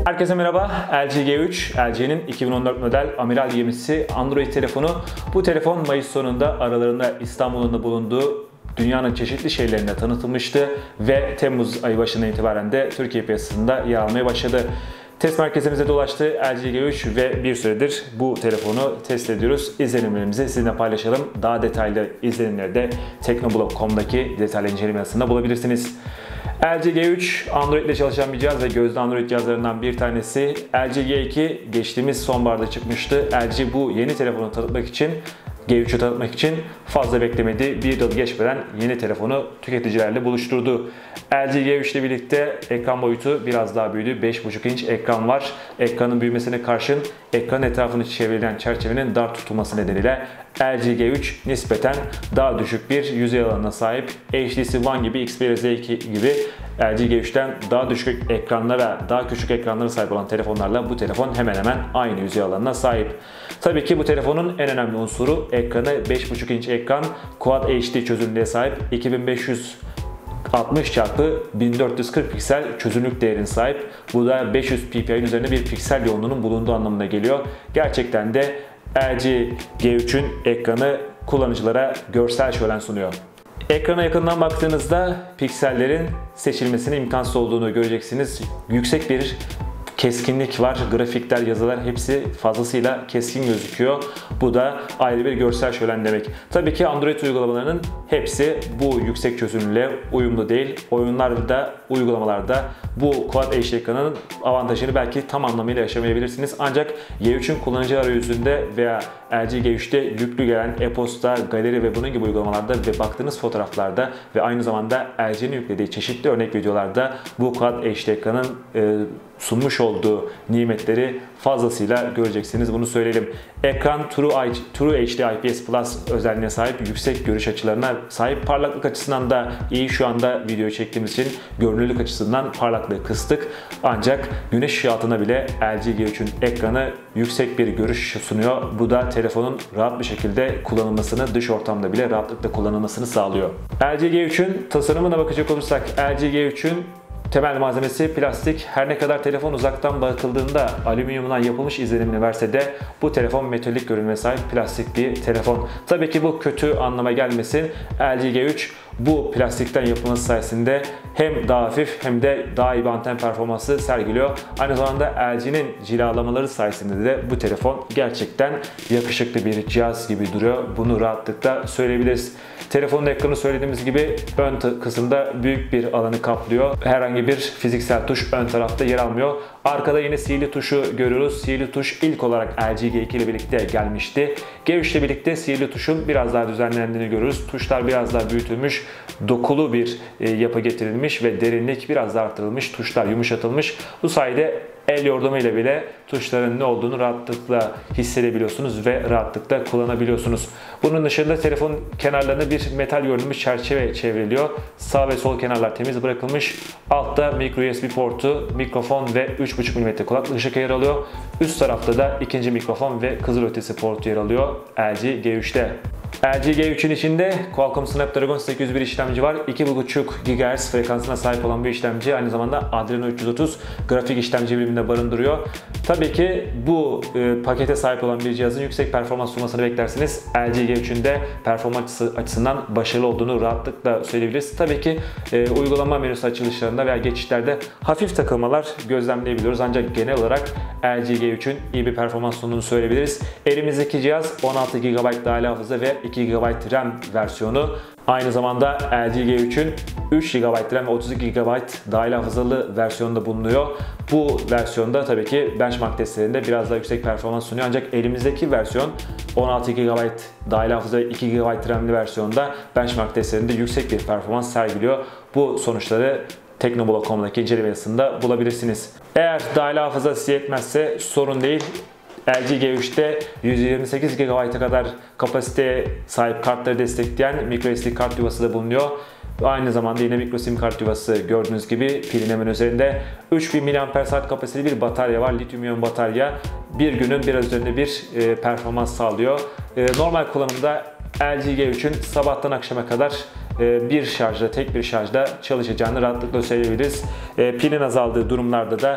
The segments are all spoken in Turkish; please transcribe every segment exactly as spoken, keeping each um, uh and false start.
Herkese merhaba. L G G üç, L G'nin iki bin on dört model amiral gemisi Android telefonu. Bu telefon Mayıs sonunda aralarında İstanbul'un da bulunduğu dünyanın çeşitli şehirlerinde tanıtılmıştı ve Temmuz ayı başından itibaren de Türkiye piyasasında yer almaya başladı. Test merkezimize dolaştı L G G üç ve bir süredir bu telefonu test ediyoruz. İzlenimlerimizi sizinle paylaşalım. Daha detaylı izlenimleri de teknoblog nokta com'daki detaylı inceleme yazısında bulabilirsiniz. L G G üç Android ile çalışan bir cihaz ve gözde Android cihazlarından bir tanesi. L G G iki geçtiğimiz sonbaharda çıkmıştı. L G bu yeni telefonu tanıtmak için, G üç'ü tanıtmak için fazla beklemedi. Bir yıl geçmeden yeni telefonu tüketicilerle buluşturdu. L G G üç ile birlikte ekran boyutu biraz daha büyüdü. beş buçuk inç ekran var. Ekranın büyümesine karşın ekran etrafını çevrilen çerçevenin dar tutulması nedeniyle L G G üç nispeten daha düşük bir yüzey alanına sahip. H T C One gibi, Xperia Z iki gibi L G G üç'ten daha düşük ekranlara, daha küçük ekranlara sahip olan telefonlarla bu telefon hemen hemen aynı yüzey alanına sahip. Tabii ki bu telefonun en önemli unsuru ekranı. beş buçuk inç ekran, Quad H D çözünürlüğe sahip, iki bin beş yüz altmış çarpı bin dört yüz kırk piksel çözünürlük değerine sahip. Bu da beş yüz P P I'nin üzerinde bir piksel yoğunluğunun bulunduğu anlamına geliyor. Gerçekten de L G G üçün ekranı kullanıcılara görsel şölen sunuyor. Ekrana yakından baktığınızda piksellerin seçilmesinin imkansız olduğunu göreceksiniz. Yüksek bir keskinlik var. Grafikler, yazılar hepsi fazlasıyla keskin gözüküyor. Bu da ayrı bir görsel şölen demek. Tabii ki Android uygulamalarının hepsi bu yüksek çözünürlüğe uyumlu değil. Oyunlarda, uygulamalarda bu Quad H D ekranının avantajını belki tam anlamıyla yaşamayabilirsiniz. Ancak G üçün kullanıcı arayüzünde veya L G G üç'te yüklü gelen e-posta, galeri ve bunun gibi uygulamalarda ve baktığınız fotoğraflarda ve aynı zamanda L G'nin yüklediği çeşitli örnek videolarda bu Quad H D ekranın e, sunmuş olduğu nimetleri fazlasıyla göreceksiniz. Bunu söyleyelim. Ekran True, True H D I P S Plus özelliğine sahip, yüksek görüş açılarına sahip. Parlaklık açısından da iyi. Şu anda video çektiğimiz için görünürlük açısından parlaklığı kıstık. Ancak güneş ışığı altında bile L G G üçün ekranı yüksek bir görüş sunuyor. Bu da telefonun rahat bir şekilde kullanılmasını, dış ortamda bile rahatlıkla kullanılmasını sağlıyor. L G G üçün tasarımına bakacak olursak, L G G üçün temel malzemesi plastik. Her ne kadar telefon uzaktan bakıldığında alüminyumdan yapılmış izlenimini verse de bu telefon metalik görünüme sahip plastik bir telefon. Tabii ki bu kötü anlama gelmesin. L G G üç bu plastikten yapılması sayesinde hem daha hafif hem de daha iyi bir anten performansı sergiliyor. Aynı zamanda L G'nin cilalamaları sayesinde de bu telefon gerçekten yakışıklı bir cihaz gibi duruyor. Bunu rahatlıkla söyleyebiliriz. Telefonun ekranı söylediğimiz gibi ön kısımda büyük bir alanı kaplıyor. Herhangi bir fiziksel tuş ön tarafta yer almıyor. Arkada yine sihirli tuşu görüyoruz. Sihirli tuş ilk olarak L G G iki ile birlikte gelmişti. G üç ile birlikte sihirli tuşun biraz daha düzenlendiğini görüyoruz. Tuşlar biraz daha büyütülmüş, dokulu bir yapı getirilmiş ve derinlik biraz daha artırılmış. Tuşlar yumuşatılmış. Bu sayede el yordamıyla bile tuşların ne olduğunu rahatlıkla hissedebiliyorsunuz ve rahatlıkla kullanabiliyorsunuz. Bunun dışında telefonun kenarlarına bir metal görünümlü çerçeve çevriliyor. Sağ ve sol kenarlar temiz bırakılmış. Altta micro U S B portu, mikrofon ve üç buçuk milimetre kulaklık ışık yer alıyor. Üst tarafta da ikinci mikrofon ve kızılötesi portu yer alıyor L G G üç'te. L G G üçün içinde Qualcomm Snapdragon sekiz yüz bir işlemci var. iki buçuk gigahertz frekansına sahip olan bir işlemci. Aynı zamanda Adreno üç yüz otuz grafik işlemci biriminde barındırıyor. Tabii ki bu e, pakete sahip olan bir cihazın yüksek performans sunmasını beklersiniz. L G G üçün de performans açısından başarılı olduğunu rahatlıkla söyleyebiliriz. Tabii ki e, uygulama menüsü açılışlarında veya geçişlerde hafif takılmalar gözlemleyebiliyoruz. Ancak genel olarak L G G üçün iyi bir performans sunduğunu söyleyebiliriz. Elimizdeki cihaz on altı gigabayt dahili hafıza ve iki gigabayt RAM versiyonu. Aynı zamanda L G G üçün üç gigabayt RAM ve otuz iki gigabayt dahil hafızalı versiyonda bulunuyor. Bu versiyonda tabii ki benchmark testlerinde biraz daha yüksek performans sunuyor. Ancak elimizdeki versiyon on altı gigabayt dahil hafıza ve iki gigabayt RAM'li versiyonda benchmark testlerinde yüksek bir performans sergiliyor. Bu sonuçları teknoblog nokta com'daki inceleme yazısında bulabilirsiniz. Eğer dahil hafıza size yetmezse sorun değil. L G G üç'te yüz yirmi sekiz gigabayt'a kadar kapasiteye sahip kartları destekleyen microSD kart yuvası da bulunuyor. Aynı zamanda yine micro sim kart yuvası gördüğünüz gibi pilin hemen üzerinde. üç bin miliamper saat kapasiteli bir batarya var. Lityum iyon batarya. Bir günün biraz üzerinde bir e, performans sağlıyor. E, normal kullanımda L G G üçün sabahtan akşama kadar bir şarjda, tek bir şarjda çalışacağını rahatlıkla söyleyebiliriz. Pilin azaldığı durumlarda da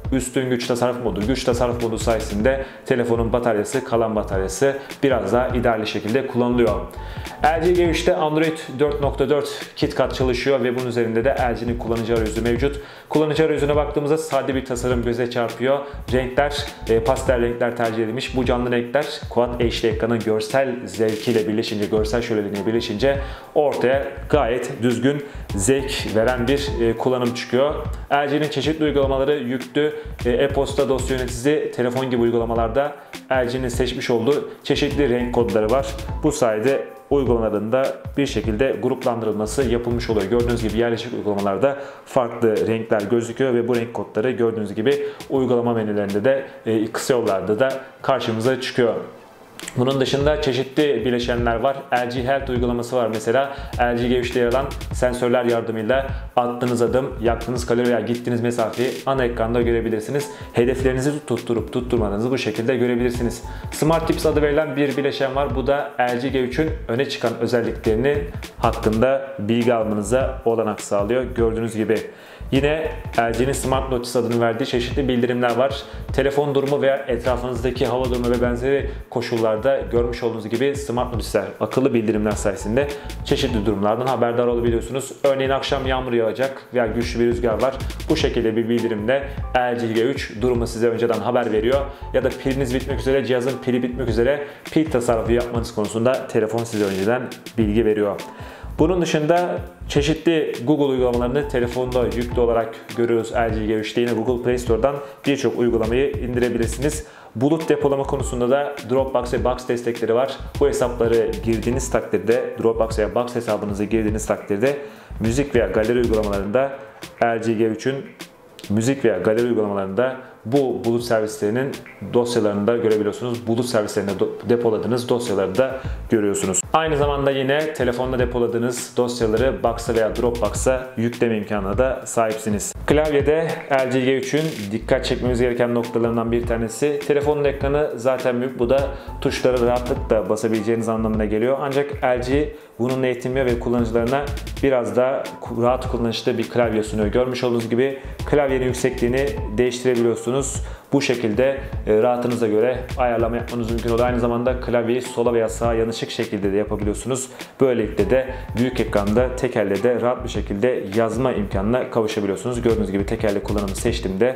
üstün güç tasarruf modu. Güç tasarruf modu sayesinde telefonun bataryası, kalan bataryası biraz daha ideal şekilde kullanılıyor. L G G üç'te Android dört nokta dört KitKat çalışıyor ve bunun üzerinde de L G'nin kullanıcı arayüzü mevcut. Kullanıcı arayüzüne baktığımızda sade bir tasarım göze çarpıyor. Renkler, e, pastel renkler tercih edilmiş. Bu canlı renkler Quad H D ekranın görsel zevkiyle birleşince, görsel şöleniyle birleşince ortaya gayet düzgün, zevk veren bir e, kullanım çıkıyor. L G'nin çeşitli uygulamaları yüklü, e, e-posta, dosya yöneticisi, telefon gibi uygulamalarda L G'nin seçmiş olduğu çeşitli renk kodları var. Bu sayede uygulamalarında bir şekilde gruplandırılması yapılmış oluyor. Gördüğünüz gibi yerleşik uygulamalarda farklı renkler gözüküyor ve bu renk kodları gördüğünüz gibi uygulama menülerinde de e, kısa yollarda da karşımıza çıkıyor. Bunun dışında çeşitli bileşenler var. L G Health uygulaması var mesela. L G G üç'te yer alan sensörler yardımıyla attığınız adım, yaktığınız kalori veya gittiğiniz mesafeyi ana ekranda görebilirsiniz. Hedeflerinizi tutturup tutturmadığınızı bu şekilde görebilirsiniz. Smart Tips adı verilen bir bileşen var. Bu da L G G üç'ün öne çıkan özelliklerini hakkında bilgi almanıza olanak sağlıyor. Gördüğünüz gibi. Yine L G'nin Smart Notice adını verdiği çeşitli bildirimler var. Telefon durumu veya etrafınızdaki hava durumu ve benzeri koşullarda görmüş olduğunuz gibi Smart Notice'ler, akıllı bildirimler sayesinde çeşitli durumlardan haberdar olabiliyorsunuz. Örneğin akşam yağmur yağacak veya güçlü bir rüzgar var. Bu şekilde bir bildirimle L G G üç durumu size önceden haber veriyor. Ya da piliniz bitmek üzere, cihazın pili bitmek üzere pil tasarrufu yapmanız konusunda telefon size önceden bilgi veriyor. Bunun dışında çeşitli Google uygulamalarını telefonda yüklü olarak görüyoruz L G G üç'te. Yine Google Play Store'dan birçok uygulamayı indirebilirsiniz. Bulut depolama konusunda da Dropbox ve Box destekleri var. Bu hesapları girdiğiniz takdirde, Dropbox veya Box hesabınızı girdiğiniz takdirde müzik veya galeri uygulamalarında L G G üç'ün müzik veya galeri uygulamalarında bu bulut servislerinin dosyalarını da görebiliyorsunuz. Bulut servislerinde depoladığınız dosyaları da görüyorsunuz. Aynı zamanda yine telefonda depoladığınız dosyaları Box'a veya Dropbox'a yükleme imkanına da sahipsiniz. Klavyede L G G üç'ün dikkat çekmemiz gereken noktalarından bir tanesi. Telefonun ekranı zaten büyük. Bu da tuşları rahatlıkla basabileceğiniz anlamına geliyor. Ancak L G bununla yetinmiyor ve kullanıcılarına biraz daha rahat kullanışlı bir klavye sunuyor. Görmüş olduğunuz gibi klavyenin yüksekliğini değiştirebiliyorsunuz. Bu şekilde rahatınıza göre ayarlama yapmanız mümkün oluyor. Aynı zamanda klavyeyi sola veya sağa yanışık şekilde de yapabiliyorsunuz. Böylelikle de büyük ekranda tek elle de rahat bir şekilde yazma imkanına kavuşabiliyorsunuz. Gördüğünüz gibi tek elle kullanımı seçtiğimde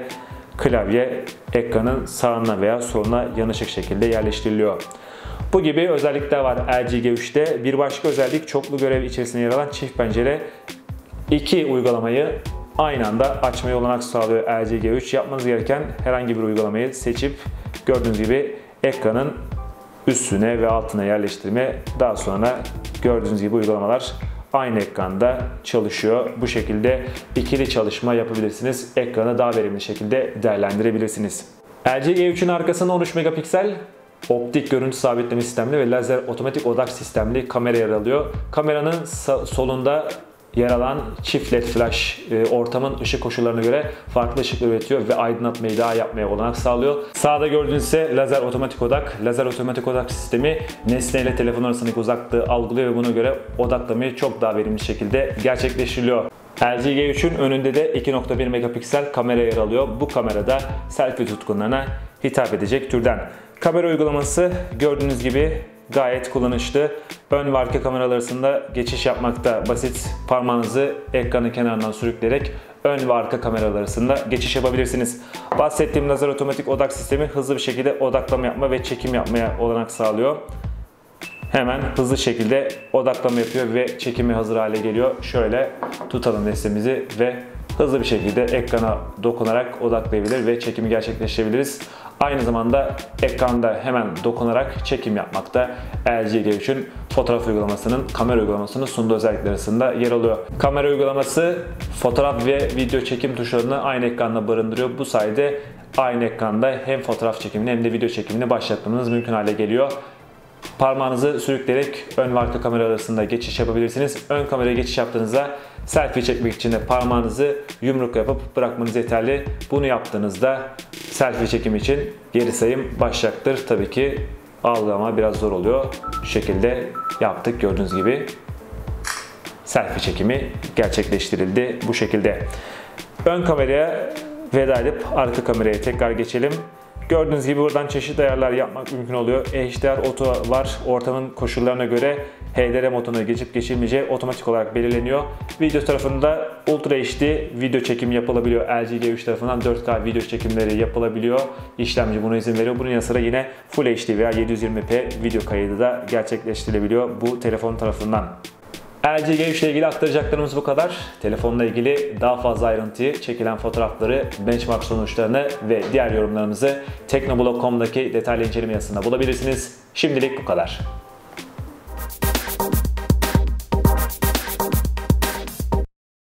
klavye ekranın sağına veya soluna yanışık şekilde yerleştiriliyor. Bu gibi özellikler var L G G üç'te. Bir başka özellik çoklu görev içerisinde yer alan çift pencere. İki uygulamayı aynı anda açmaya olanak sağlıyor L G G üç. Yapmanız gereken herhangi bir uygulamayı seçip gördüğünüz gibi ekranın üstüne ve altına yerleştirme. Daha sonra gördüğünüz gibi uygulamalar aynı ekranda çalışıyor. Bu şekilde ikili çalışma yapabilirsiniz. Ekranı daha verimli şekilde değerlendirebilirsiniz. L G G üçün arkasında on üç megapiksel optik görüntü sabitleme sistemli ve lazer otomatik odak sistemli kamera yer alıyor. Kameranın solunda yer alan çift led flash e, ortamın ışık koşullarına göre farklı ışıklar üretiyor ve aydınlatmayı daha yapmaya olanak sağlıyor. Sağda gördüğünüz ise lazer otomatik odak. Lazer otomatik odak sistemi nesne ile telefon arasındaki uzaklığı algılıyor ve buna göre odaklamayı çok daha verimli şekilde gerçekleştiriliyor. L G G üçün önünde de iki nokta bir megapiksel kamera yer alıyor. Bu kamerada selfie tutkunlarına hitap edecek türden. Kamera uygulaması gördüğünüz gibi gayet kullanışlı. Ön ve arka kameralar arasında geçiş yapmakta basit. Parmağınızı ekranın kenarından sürükleyerek ön ve arka kameralar arasında geçiş yapabilirsiniz. Bahsettiğim lazer otomatik odak sistemi hızlı bir şekilde odaklama yapma ve çekim yapmaya olanak sağlıyor. Hemen hızlı şekilde odaklama yapıyor ve çekimi hazır hale geliyor. Şöyle tutalım nesnemizi ve hızlı bir şekilde ekrana dokunarak odaklayabilir ve çekimi gerçekleştirebiliriz. Aynı zamanda ekranda hemen dokunarak çekim yapmakta L G G üçün fotoğraf uygulamasının, kamera uygulamasının sunduğu özellikler arasında yer alıyor. Kamera uygulaması fotoğraf ve video çekim tuşlarını aynı ekranda barındırıyor. Bu sayede aynı ekranda hem fotoğraf çekimini hem de video çekimini başlatmanız mümkün hale geliyor. Parmağınızı sürükleyerek ön ve arka kamera arasında geçiş yapabilirsiniz. Ön kameraya geçiş yaptığınızda selfie çekmek için de parmağınızı yumruk yapıp bırakmanız yeterli. Bunu yaptığınızda selfie çekim için geri sayım başlayacaktır. Tabii ki algılama biraz zor oluyor. Şu şekilde yaptık, gördüğünüz gibi selfie çekimi gerçekleştirildi bu şekilde. Ön kameraya veda edip arka kameraya tekrar geçelim. Gördüğünüz gibi buradan çeşitli ayarlar yapmak mümkün oluyor. H D R Auto var. Ortamın koşullarına göre H D R moduna geçip geçilmeyeceği otomatik olarak belirleniyor. Video tarafında Ultra H D video çekimi yapılabiliyor. L G G üç tarafından dört K video çekimleri yapılabiliyor. İşlemci buna izin veriyor. Bunun yanı sıra yine Full H D veya yedi yüz yirmi p video kaydı da gerçekleştirilebiliyor bu telefon tarafından. L G G üç ile ilgili aktaracaklarımız bu kadar. Telefonla ilgili daha fazla ayrıntıyı, çekilen fotoğrafları, benchmark sonuçlarını ve diğer yorumlarımızı teknoblog nokta com'daki detaylı inceleme yazısında bulabilirsiniz. Şimdilik bu kadar.